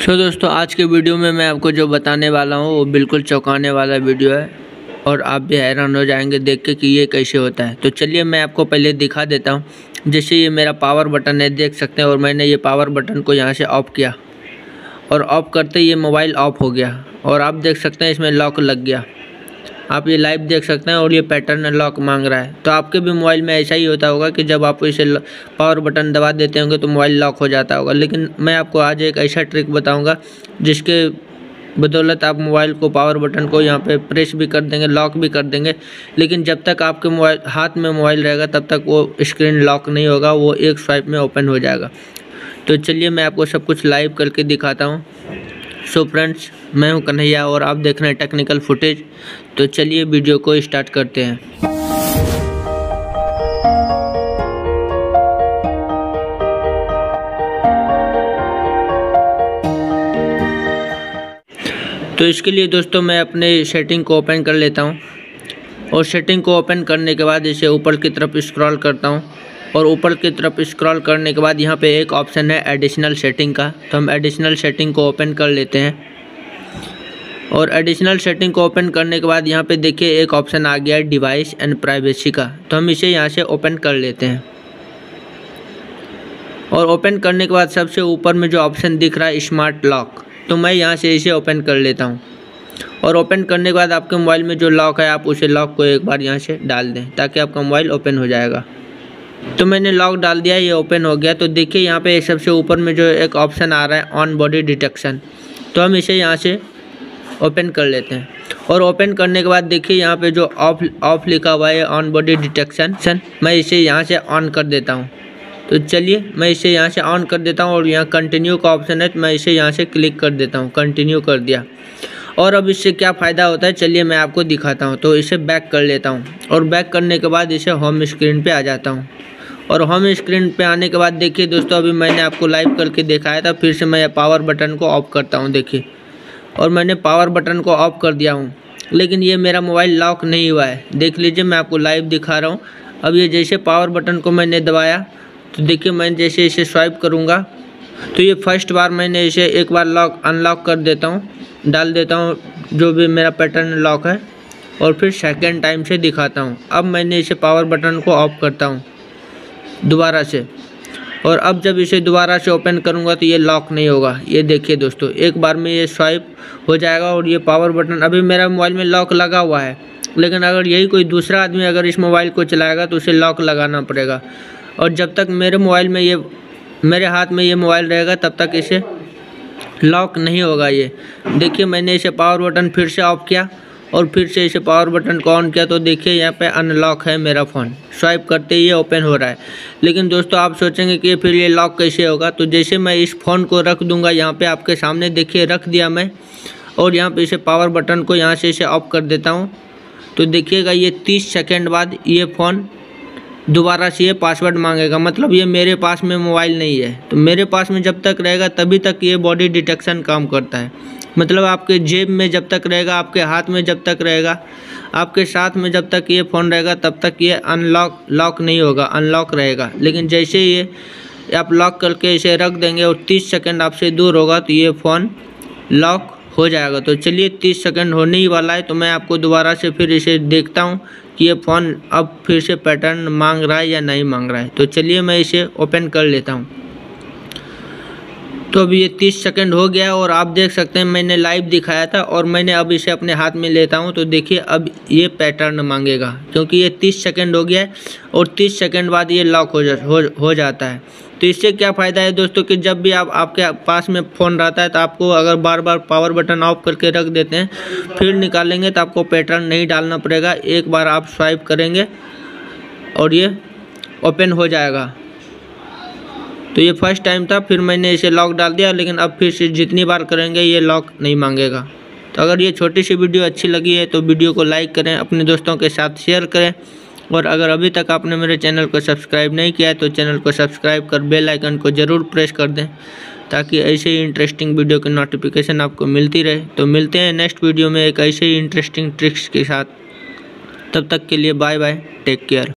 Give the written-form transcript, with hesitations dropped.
दोस्तों आज के वीडियो में मैं आपको जो बताने वाला हूँ वो बिल्कुल चौंकाने वाला वीडियो है और आप भी हैरान हो जाएंगे देख के कि ये कैसे होता है। तो चलिए मैं आपको पहले दिखा देता हूँ। जैसे ये मेरा पावर बटन है, देख सकते हैं, और मैंने ये पावर बटन को यहाँ से ऑफ किया और ऑफ करते ही ये मोबाइल ऑफ हो गया और आप देख सकते हैं इसमें लॉक लग गया। आप ये लाइव देख सकते हैं और ये पैटर्न लॉक मांग रहा है। तो आपके भी मोबाइल में ऐसा ही होता होगा कि जब आप इसे पावर बटन दबा देते होंगे तो मोबाइल लॉक हो जाता होगा। लेकिन मैं आपको आज एक ऐसा ट्रिक बताऊंगा जिसके बदौलत आप मोबाइल को पावर बटन को यहाँ पे प्रेस भी कर देंगे, लॉक भी कर देंगे, लेकिन जब तक आपके मोबाइल हाथ में मोबाइल रहेगा तब तक वो स्क्रीन लॉक नहीं होगा, वो एक स्वाइप में ओपन हो जाएगा। तो चलिए मैं आपको सब कुछ लाइव करके दिखाता हूँ। सो फ्रेंड्स, मैं हूं कन्हैया और आप देख रहे हैं टेक्निकल फुटेज। तो चलिए वीडियो को स्टार्ट करते हैं। तो इसके लिए दोस्तों मैं अपने सेटिंग को ओपन कर लेता हूं और सेटिंग को ओपन करने के बाद इसे ऊपर की तरफ स्क्रॉल करता हूं और ऊपर की तरफ स्क्रॉल करने के बाद यहाँ पे एक ऑप्शन है एडिशनल सेटिंग का। तो हम एडिशनल सेटिंग को ओपन कर लेते हैं और एडिशनल सेटिंग को ओपन करने के बाद यहाँ पे देखिए एक ऑप्शन आ गया है डिवाइस एंड प्राइवेसी का। तो हम इसे यहाँ से ओपन कर लेते हैं और ओपन करने के बाद सबसे ऊपर में जो ऑप्शन दिख रहा है स्मार्ट लॉक, तो मैं यहाँ से इसे ओपन कर लेता हूँ। और ओपन करने के बाद आपके मोबाइल में जो लॉक है आप उसे लॉक को एक बार यहाँ से डाल दें ताकि आपका मोबाइल ओपन हो जाएगा। तो मैंने लॉक डाल दिया, ये ओपन हो गया। तो देखिए यहाँ पे सबसे ऊपर में जो एक ऑप्शन आ रहा है ऑन बॉडी डिटेक्शन, तो हम इसे यहाँ से ओपन कर लेते हैं। और ओपन करने के बाद देखिए यहाँ पे जो ऑफ लिखा हुआ है ऑन बॉडी डिटेक्शन, मैं इसे यहाँ से ऑन कर देता हूँ। तो चलिए मैं इसे यहाँ से ऑन कर देता हूँ और यहाँ कंटिन्यू का ऑप्शन है तो मैं इसे यहाँ से क्लिक कर देता हूँ, कंटिन्यू कर दिया। और अब इससे क्या फ़ायदा होता है चलिए मैं आपको दिखाता हूँ। तो इसे बैक कर लेता हूँ और बैक करने के बाद इसे होम स्क्रीन पे आ जाता हूँ। और होम स्क्रीन पे आने के बाद देखिए दोस्तों, अभी मैंने आपको लाइव करके दिखाया था, फिर से मैं पावर बटन को ऑफ करता हूँ। देखिए, और मैंने पावर बटन को ऑफ कर दिया हूँ, लेकिन ये मेरा मोबाइल लॉक नहीं हुआ है। देख लीजिए, मैं आपको लाइव दिखा रहा हूँ। अब ये जैसे पावर बटन को मैंने दबाया तो देखिए मैं जैसे इसे स्वाइप करूँगा तो ये फर्स्ट बार मैंने इसे एक बार लॉक अनलॉक कर देता हूँ, डाल देता हूँ जो भी मेरा पैटर्न लॉक है, और फिर सेकेंड टाइम से दिखाता हूँ। अब मैंने इसे पावर बटन को ऑफ करता हूँ दोबारा से, और अब जब इसे दोबारा से ओपन करूंगा तो ये लॉक नहीं होगा। ये देखिए दोस्तों, एक बार में ये स्वाइप हो जाएगा और ये पावर बटन, अभी मेरा मोबाइल में लॉक लगा हुआ है, लेकिन अगर यही कोई दूसरा आदमी अगर इस मोबाइल को चलाएगा तो उसे लॉक लगाना पड़ेगा। और जब तक मेरे हाथ में ये मोबाइल रहेगा तब तक इसे लॉक नहीं होगा। ये देखिए मैंने इसे पावर बटन फिर से ऑफ किया और फिर से इसे पावर बटन को ऑन किया तो देखिए यहाँ पे अनलॉक है मेरा फ़ोन, स्वाइप करते ही ये ओपन हो रहा है। लेकिन दोस्तों आप सोचेंगे कि फिर ये लॉक कैसे होगा। तो जैसे मैं इस फ़ोन को रख दूंगा यहाँ पे आपके सामने, देखिए रख दिया मैं, और यहाँ पे इसे पावर बटन को यहाँ से इसे ऑफ कर देता हूँ। तो देखिएगा ये 30 सेकेंड बाद ये फ़ोन दोबारा से ये पासवर्ड मांगेगा, मतलब ये मेरे पास में मोबाइल नहीं है। तो मेरे पास में जब तक रहेगा तभी तक ये बॉडी डिटेक्शन काम करता है, मतलब आपके जेब में जब तक रहेगा, आपके हाथ में जब तक रहेगा, आपके साथ में जब तक ये फ़ोन रहेगा तब तक ये लॉक नहीं होगा, अनलॉक रहेगा। लेकिन जैसे ये आप लॉक करके इसे रख देंगे और 30 सेकंड आपसे दूर होगा तो ये फ़ोन लॉक हो जाएगा। तो चलिए 30 सेकंड होने ही वाला है, तो मैं आपको दोबारा से फिर इसे देखता हूँ कि ये फ़ोन अब फिर से पैटर्न मांग रहा है या नहीं मांग रहा है। तो चलिए मैं इसे ओपन कर लेता हूँ। तो अभी ये 30 सेकंड हो गया और आप देख सकते हैं मैंने लाइव दिखाया था और मैंने अब इसे अपने हाथ में लेता हूँ तो देखिए अब ये पैटर्न मांगेगा क्योंकि ये 30 सेकंड हो गया है और 30 सेकंड बाद ये लॉक हो जाता है। तो इससे क्या फ़ायदा है दोस्तों कि जब भी आपके पास में फ़ोन रहता है तो आपको अगर बार बार पावर बटन ऑफ करके रख देते हैं, फिर निकालेंगे तो आपको पैटर्न नहीं डालना पड़ेगा। एक बार आप स्वाइप करेंगे और ये ओपन हो जाएगा। तो ये फर्स्ट टाइम था, फिर मैंने इसे लॉक डाल दिया, लेकिन अब फिर से जितनी बार करेंगे ये लॉक नहीं मांगेगा। तो अगर ये छोटी सी वीडियो अच्छी लगी है तो वीडियो को लाइक करें, अपने दोस्तों के साथ शेयर करें, और अगर अभी तक आपने मेरे चैनल को सब्सक्राइब नहीं किया है तो चैनल को सब्सक्राइब कर बेल आइकन को ज़रूर प्रेस कर दें ताकि ऐसे ही इंटरेस्टिंग वीडियो की नोटिफिकेशन आपको मिलती रहे। तो मिलते हैं नेक्स्ट वीडियो में एक ऐसे ही इंटरेस्टिंग ट्रिक्स के साथ। तब तक के लिए बाय बाय, टेक केयर।